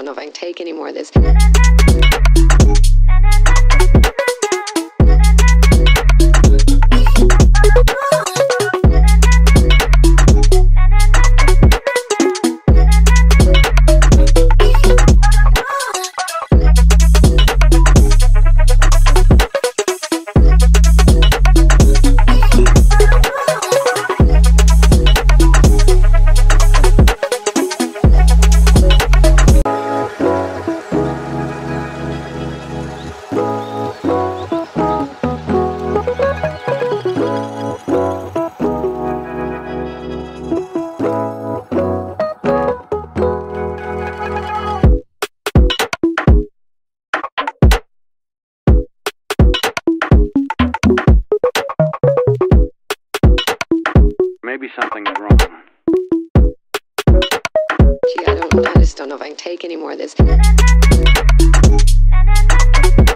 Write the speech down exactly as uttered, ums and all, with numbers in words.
know if I can take any more of this. Maybe something is wrong. Gee, I don't, I just don't know if I can take any more of this.